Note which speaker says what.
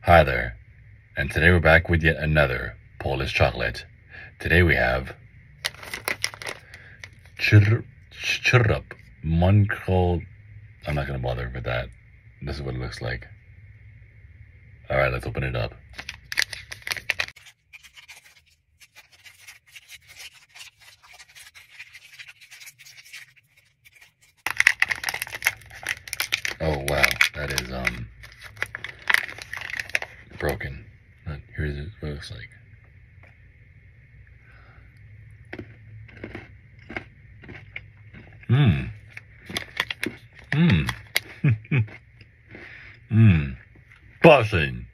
Speaker 1: Hi there, and today we're back with yet another Polish chocolate. Today we have Chrrrup Mocno. I'm not going to bother with that. This is what it looks like. Alright, let's open it up. Oh wow, that is broken. But here's what it looks like. Patron.